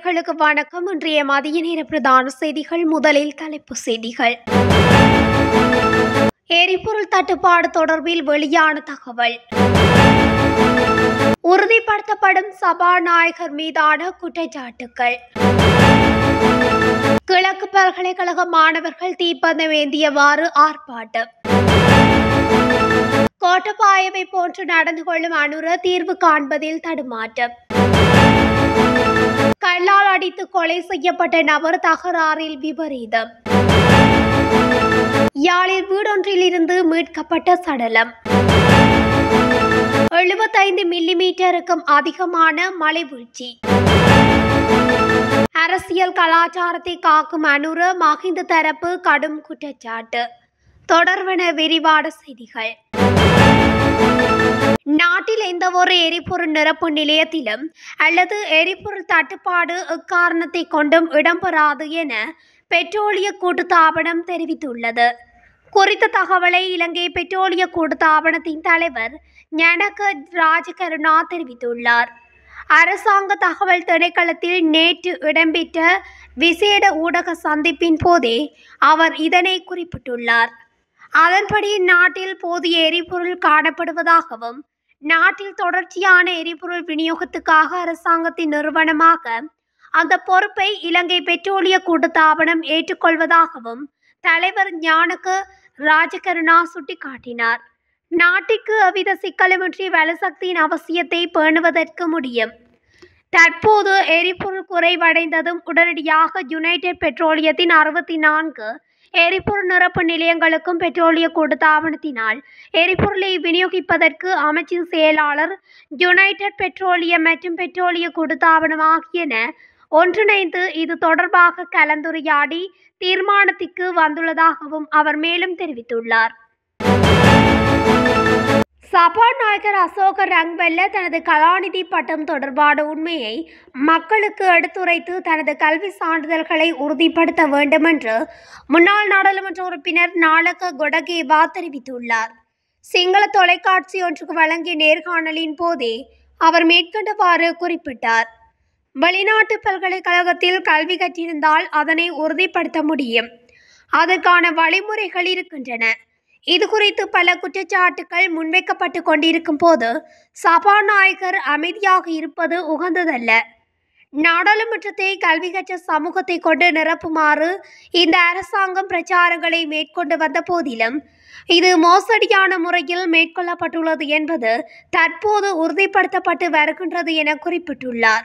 நேயர்களுக்கு வணக்கம். இன்றைய மதிய நேர பிரதான செய்திகள். முதலில் தலைப்புச் செய்திகள். எரிபொருள் தட்டுப்பாடு தொடர்பில் வெளியான தகவல். உறுதிப்படுத்தப்படும் சபாநாயகர் மீதான குற்றச்சாட்டுகள். கிழக்கு பல்கலைக்கழக மாணவர்கள் தீப்பந்தம் ஏந்தியவாறு ஆர்ப்பாட்டம். கோட்டபாயவை போன்று நடந்து கொள்ளும் அனுர தீர்வு காண்பதில் தடுமாற்றம். கல்லால் அடித்து கொலை செய்யப்பட்ட நபர் தகராறில் விபரீதம். யாழில் வீடொன்றில் இருந்து மீட்கப்பட்ட சடலம். 75 மில்லிமீட்டருக்கும் அதிகமான மழை வீழ்ச்சி. அரசியல் கலாச்சாரத்தை காக்கும் அனுர மஹிந்த தரப்பு கடும் குற்றச்சாட்டு. தொடர்வன விரிவான செய்திகள். நாட்டில் எந்த ஒரு எரிபொருள் நிரப்பு நிலையத்திலும் அல்லது எரிபொருள் தட்டுப்பாடு எக்காரணத்தை கொண்டும் இடம்பெறாது என பெட்ரோலிய கூட்டுத்தாபனம் தெரிவித்துள்ளது. குறித்த தகவலை இலங்கை பெட்ரோலிய கூட்டுத்தாபனத்தின் தலைவர் ஞானக ராஜகருணா தெரிவித்துள்ளார். அரசாங்க தகவல் திணைக்களத்தில் நேற்று இடம்பெற்ற விசேட ஊடக சந்திப்பின் போதே அவர் இதனை குறிப்பிட்டுள்ளார். அதன்படி நாட்டில் போதிய எரிபொருள் காணப்படுவதாகவும் நாட்டில் தொடர்ச்சியான எரிபொருள் விநியோகத்துக்காக அரசாங்கத்தின் நிறுவனமாக அந்த பொறுப்பை இலங்கை பெட்ரோலிய கூட்டுத்தாபனம் ஏற்றுக்கொள்வதாகவும் தலைவர் ஞானக ராஜகருணா சுட்டிக்காட்டினார். நாட்டிற்கு எவ்வித சிக்கலுமின்றி வலுசக்தியின் அவசியத்தை பேணுவதற்கு முடியும். தற்போது எரிபொருள் குறைவடைந்ததும் உடனடியாக யுனைடெட் பெட்ரோலியத்தின் 64 எரிபொருள் நிரப்பு நிலையங்களுக்கும் பெட்ரோலிய கூட்டுத்தாபனத்தினால் எரிபொருளை விநியோகிப்பதற்கு அமைச்சின் செயலாளர், யுனைடெட் பெட்ரோலியம் மற்றும் பெட்ரோலிய கூட்டுத்தாபனம் ஆகியன ஒன்றிணைந்து இது தொடர்பாக கலந்துரையாடி தீர்மானத்திற்கு வந்துள்ளதாகவும் அவர் மேலும் தெரிவித்துள்ளார். சபாநாயகர் அசோக ரங்வெல்ல தனது கலாநிதி பட்டம் தொடர்பான உண்மையை மக்களுக்கு எடுத்துரைத்து தனது கல்வி சான்றிதழ்களை உறுதிப்படுத்த வேண்டும் என்று முன்னாள் நாடாளுமன்ற உறுப்பினர் நாலக கொடகேவா தெரிவித்துள்ளார். சிங்கள தொலைக்காட்சி ஒன்றுக்கு வழங்கிய நேர்காணலின் போதே அவர் மேற்கண்டவாறு குறிப்பிட்டார். வெளிநாட்டு பல்கலைக்கழகத்தில் கல்வி கற்றிருந்தால் அதனை உறுதிப்படுத்த முடியும். அதற்கான வழிமுறைகள் இருக்கின்றன. இது குறித்து பல குற்றச்சாட்டுகள் முன்வைக்கப்பட்டு கொண்டிருக்கும் போது சபாநாயகர் அமைதியாக இருப்பது உகந்ததல்ல. நாடாளுமன்றத்தை கல்வி கற்ற சமூகத்தை கொண்டு நிரப்புமாறு இந்த அரசாங்கம் பிரச்சாரங்களை மேற்கொண்டு வந்த போதிலும் இது மோசடியான முறையில் மேற்கொள்ளப்பட்டுள்ளது என்பது தற்போது உறுதிப்படுத்தப்பட்டு வருகின்றது என குறிப்பிட்டுள்ளார்.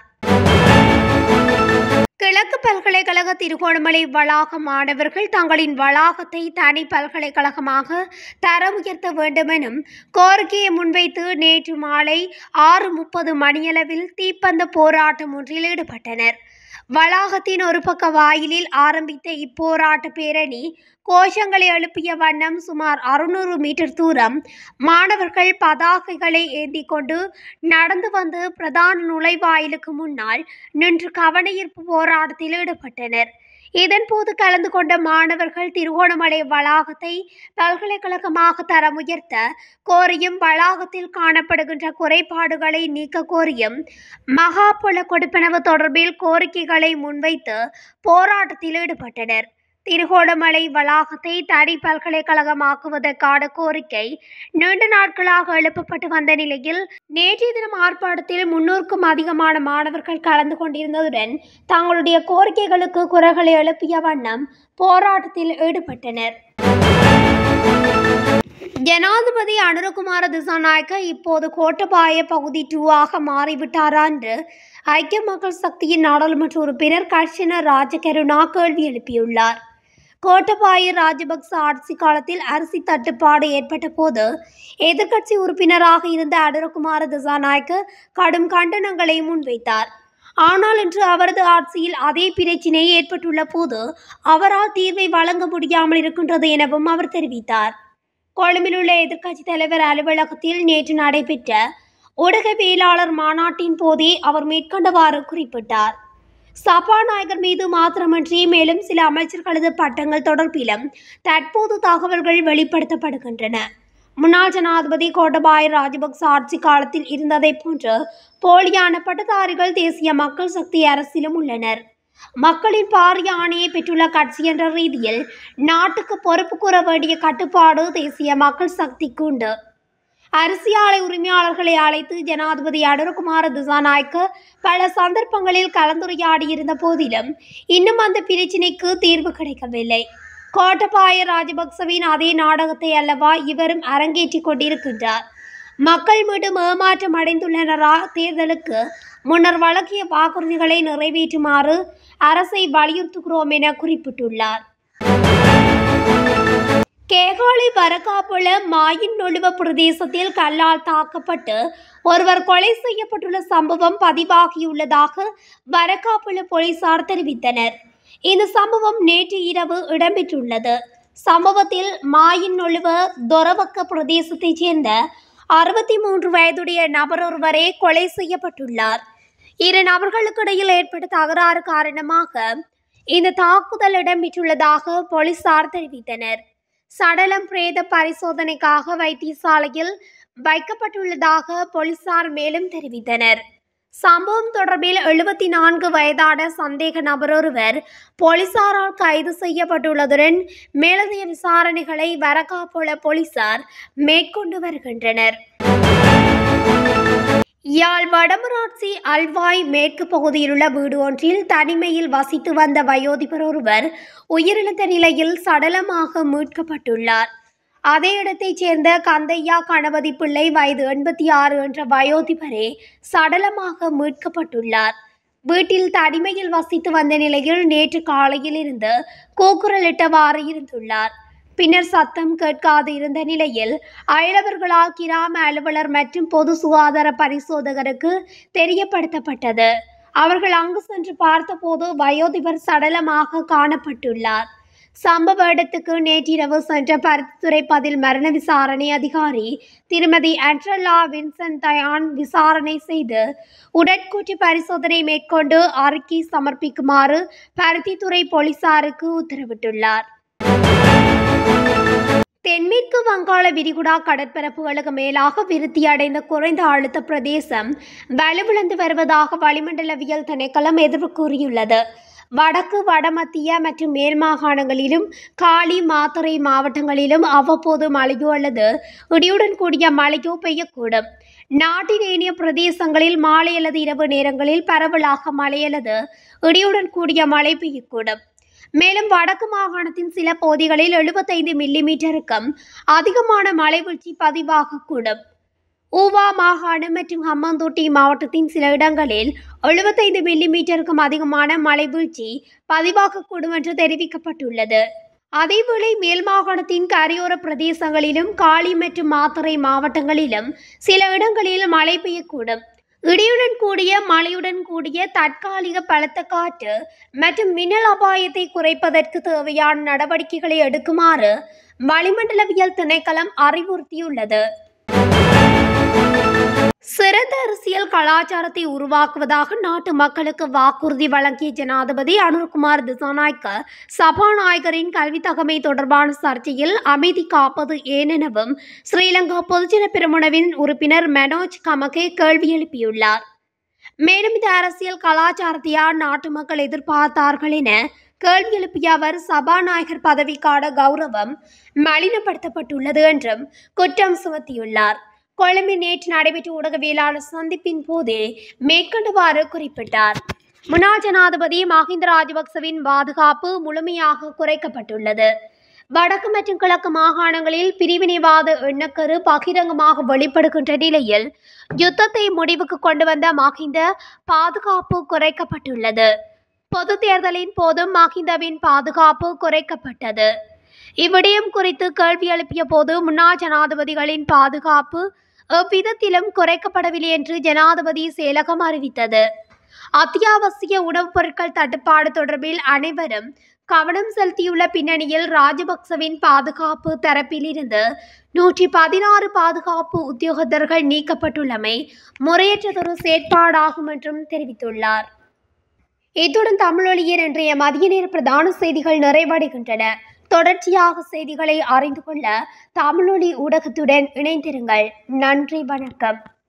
கிழக்கு பல்கலைக்கழக திருகோணமலை வளாக மாணவர்கள் தங்களின் வளாகத்தை தனி பல்கலைக்கழகமாக தரம் உயர்த்த வேண்டும் எனும் கோரிக்கையை முன்வைத்து நேற்று மாலை 6:30 மணியளவில் தீப்பந்த போராட்டம் ஒன்றில் ஈடுபட்டனர். வளாகத்தின் ஒரு பக்க வாயிலில் ஆரம்பித்த இப்போராட்ட பேரணி கோஷங்களை எழுப்பிய வண்ணம் சுமார் 600 மீட்டர் தூரம் மாணவர்கள் பதாகைகளை ஏந்தி கொண்டு நடந்து வந்து பிரதான நுழைவாயிலுக்கு முன்னால் நின்று கவனஈர்ப்பு போராட்டத்தில் ஈடுபட்டனர். இதன்போது கலந்து கொண்ட மாணவர்கள் திருகோணமலை வளாகத்தை பல்கலைக்கழகமாக தரம் உயர்த்த கோரியும் வளாகத்தில் காணப்படுகின்ற குறைபாடுகளை நீக்க கோரியும் மகாபல கொடுப்பனவு தொடர்பில் கோரிக்கைகளை முன்வைத்து போராட்டத்தில் ஈடுபட்டனர். திருகோணமலை வளாகத்தை தனி பல்கலைக்கழகமாக்குவதற்கான கோரிக்கை நீண்ட நாட்களாக எழுப்பப்பட்டு வந்த நிலையில் நேற்றைய தினம் ஆர்ப்பாட்டத்தில் 300க்கும் அதிகமான மாணவர்கள் கலந்து கொண்டிருந்ததுடன் தங்களுடைய கோரிக்கைகளுக்கு குரல்களை எழுப்பிய வண்ணம் போராட்டத்தில் ஈடுபட்டனர். ஜனாதிபதி அனுரகுமார திசாநாயக்க இப்போது கோட்டபாய பகுதி 2ஆக மாறிவிட்டாரா என்று ஐக்கிய மக்கள் சக்தியின் நாடாளுமன்ற உறுப்பினர் கர்ஷன ராஜகருணா கேள்வி எழுப்பியுள்ளார். கோட்டபாய ராஜபக்ச ஆட்சி காலத்தில் அரிசி தட்டுப்பாடு ஏற்பட்ட போது எதிர்க்கட்சி உறுப்பினராக இருந்த அனுரகுமார திசாநாயக்க கடும் கண்டனங்களை முன்வைத்தார். ஆனால் இன்று அவரது ஆட்சியில் அதே பிரச்சினை ஏற்பட்டுள்ள போது அவரால் தீர்வை வழங்க முடியாமல் இருக்கின்றது எனவும் அவர் தெரிவித்தார். கொழும்பில் உள்ள எதிர்க்கட்சி தலைவர் அலுவலகத்தில் நேற்று நடைபெற்ற ஊடகவியலாளர் மாநாட்டின் போதே அவர் மேற்கண்டவாறு குறிப்பிட்டார். சபாநாயகர் மீது மாத்திரமன்றி மேலும் சில அமைச்சர்களது பட்டங்கள் தொடர்பிலும் தற்போது தகவல்கள் வெளிப்படுத்தப்படுகின்றன. முன்னாள் ஜனாதிபதி கோட்டபாய ராஜபக்ச ஆட்சி காலத்தில் இருந்ததை போன்று போலியான பட்டதாரிகள் தேசிய மக்கள் சக்தி அரசிலும் உள்ளனர். மக்களின் பாரிய ஆணையை பெற்றுள்ள கட்சி என்ற ரீதியில் நாட்டுக்கு பொறுப்பு கூற வேண்டிய கட்டுப்பாடு தேசிய மக்கள் சக்திக்கு உண்டு. அரிசி ஆலை உரிமையாளர்களை அழைத்து ஜனாதிபதி அனுரகுமார திசாநாயக்க பல சந்தர்ப்பங்களில் கலந்துரையாடியிருந்த போதிலும் இன்னும் அந்த பிரச்சினைக்கு தீர்வு கிடைக்கவில்லை. கோட்டபாய ராஜபக்சவின் அதே நாடகத்தை அல்லவா இவரும் அரங்கேற்றிக் கொண்டிருக்கின்றார். மக்கள் மீண்டும் ஏமாற்றம் அடைந்துள்ளனரா? தேர்தலுக்கு முன்னர் வழங்கிய வாக்குறுதிகளை நிறைவேற்றுமாறு அரசை வலியுறுத்துகிறோம் என குறிப்பிட்டுள்ளார். கேகாலை வரக்காப்புல மாயின் நொழுவ பிரதேசத்தில் கல்லால் தாக்கப்பட்டு ஒருவர் கொலை செய்யப்பட்டுள்ள சம்பவம் பதிவாகியுள்ளதாக வரக்காப்புல போலீசார் தெரிவித்தனர். இந்த சம்பவம் நேற்று இரவு இடம்பெற்றுள்ளது. சம்பவத்தில் மாயின் நொழுவ தொரவக்க பிரதேசத்தைச் சேர்ந்த 63 வயதுடைய நபர் ஒருவரே கொலை செய்யப்பட்டுள்ளார். இரு நபர்களுக்கிடையில் ஏற்பட்ட தகராறு காரணமாக இந்த தாக்குதல் இடம்பெற்றுள்ளதாக போலீசார் தெரிவித்தனர். சடலம் பிரேத பரிசோதனைக்காக வைத்தியசாலையில் வைக்கப்பட்டுள்ளதாக போலீசார் மேலும் தெரிவித்தனர். சம்பவம் தொடர்பில் 74 வயதான சந்தேக நபர் ஒருவர் போலீசாரால் கைது செய்யப்பட்டுள்ளதுடன் மேலதிக விசாரணைகளை வரக்காப்புல போலீசார் மேற்கொண்டு வருகின்றனர். யாழ் வடமராட்சி அல்வாய் மேற்கு பகுதியில் உள்ள வீடு ஒன்றில் தனிமையில் வசித்து வந்த வயோதிபர் ஒருவர் உயிரிழந்த நிலையில் சடலமாக மீட்கப்பட்டுள்ளார். அதே இடத்தைச் சேர்ந்த கந்தையா கணபதி பிள்ளை வயது 86 என்ற வயோதிபரே சடலமாக மீட்கப்பட்டுள்ளார். வீட்டில் தனிமையில் வசித்து வந்த நிலையில் நேற்று காலையில் இருந்து கூக்குரலிட்டவாறு இருந்துள்ளார். பின்னர் சத்தம் கேட்காது இருந்த நிலையில் அயலவர்களால் கிராம அலுவலர் மற்றும் பொது சுகாதார பரிசோதகருக்கு தெரியப்படுத்தப்பட்டது. அவர்கள் அங்கு சென்று பார்த்தபோது வயோதிபர் சடலமாக காணப்பட்டுள்ளார். சம்பவ இடத்துக்கு நேற்றிரவு சென்ற பருத்தித்துறை பதில் மரண விசாரணை அதிகாரி திருமதி ஆண்ட்ரலா வின்சென்ட் தயான் விசாரணை செய்து உடற்கூற்று பரிசோதனை மேற்கொண்டு அறிக்கை சமர்ப்பிக்குமாறு பருத்தித்துறை போலீசாருக்கு உத்தரவிட்டுள்ளார். தென்மேற்கு வங்காள விரிகுடா கடற்பரப்புகளுக்கு மேலாக விருத்தியடைந்த குறைந்த அழுத்த பிரதேசம் வலுவிழந்து வருவதாக வளிமண்டலவியல் திணைக்களம் எதிர்ப்பு கூறியுள்ளது. வடக்கு வடமத்திய மற்றும் மேல் மாகாணங்களிலும் காலி மாத்தறை மாவட்டங்களிலும் அவ்வப்போது மழையோ அல்லது இடியுடன் கூடிய மழையோ பெய்யக்கூடும். நாட்டின் ஏனைய பிரதேசங்களில் மாலை அல்லது இரவு நேரங்களில் பரவலாக மழை அல்லது இடியுடன் கூடிய மழை பெய்யக்கூடும். மேலும் வடக்கு மாகாணத்தின் சில பகுதிகளில் 75 மில்லிமீட்டருக்கும் அதிகமான மழை வீழ்ச்சி பதிவாகக்கூடும். ஊவா மாகாணம் மற்றும் ஹம்பாந்தோட்டை மாவட்டத்தின் சில இடங்களில் 75 மில்லிமீட்டருக்கும் அதிகமான மழை வீழ்ச்சி பதிவாகக்கூடும் என்று தெரிவிக்கப்பட்டுள்ளது. அதேவேளை மேல் மாகாணத்தின் கரையோர பிரதேசங்களிலும் காலி மற்றும் மாத்தறை மாவட்டங்களிலும் சில இடங்களில் மழை பெய்யக்கூடும். இடியுடன் கூடிய மழையுடன் கூடிய தற்காலிக பலத்த காற்று மற்றும் மின்னல் அபாயத்தை குறைப்பதற்கு தேவையான நடவடிக்கைகளை எடுக்குமாறு வளிமண்டலவியல் திணைக்களம் அறிவுறுத்தியுள்ளது. சிறந்த அரசியல் கலாச்சாரத்தை உருவாக்குவதாக நாட்டு மக்களுக்கு வாக்குறுதி வழங்கிய ஜனாதிபதி அனுரகுமார் திசாநாயக்க சபாநாயகரின் கல்வி தகமை தொடர்பான சர்ச்சையில் அமைதி காப்பது ஏனெனவும் ஸ்ரீலங்கா பொதுஜன பெரமுனவின் உறுப்பினர் மனோஜ் கமகே கேள்வி எழுப்பியுள்ளார். மேலும் இந்த அரசியல் கலாச்சாரத்தையா நாட்டு மக்கள் எதிர்பார்த்தார்கள் என கேள்வி எழுப்பிய அவர் சபாநாயகர் பதவிக்கான கௌரவம் மலினப்படுத்தப்பட்டுள்ளது என்றும் குற்றம் சுமத்தியுள்ளார். கொழும்பில் நேற்று நடைபெற்ற ஊடகவியலாளர் சந்திப்பின் போதே மேற்கண்டவாறு குறிப்பிட்டார். முன்னாள் ஜனாதிபதி மஹிந்த ராஜபக்சவின் பாதுகாப்பு முழுமையாக குறைக்கப்பட்டுள்ளது. வடக்கு மற்றும் கிழக்கு மாகாணங்களில் பிரிவினைவாத எண்ணக்கரு பகிரங்கமாக வெளிப்படுகின்ற நிலையில் யுத்தத்தை முடிவுக்கு கொண்டு வந்த மஹிந்த பாதுகாப்பு குறைக்கப்பட்டுள்ளது. பொது தேர்தலின் போதும் மஹிந்தவின் பாதுகாப்பு குறைக்கப்பட்டது. இவ்விடயம் குறித்து கேள்வி எழுப்பிய போது முன்னாள் ஜனாதிபதிகளின் பாதுகாப்பு எவ்விதத்திலும் குறைக்கப்படவில்லை என்று ஜனாதிபதி செயலகம் அறிவித்தது. அத்தியாவசிய உணவுப் பொருட்கள் தட்டுப்பாடு தொடர்பில் அனைவரும் கவனம் செலுத்தியுள்ள பின்னணியில் ராஜபக்சவின் பாதுகாப்பு தரப்பிலிருந்து 116 பாதுகாப்பு உத்தியோகத்தர்கள் நீக்கப்பட்டுள்ளமை முறையற்றதொரு செயற்பாடாகும் என்றும் தெரிவித்துள்ளார். இத்துடன் தமிழொலியின் இன்றைய மதிய நேர பிரதான செய்திகள் நிறைவடைகின்றன. தொடர்ச்சியாக செய்திகளை அறிந்து கொள்ள தமிழொலி ஊடகத்துடன் இணைந்திருங்கள். நன்றி, வணக்கம்.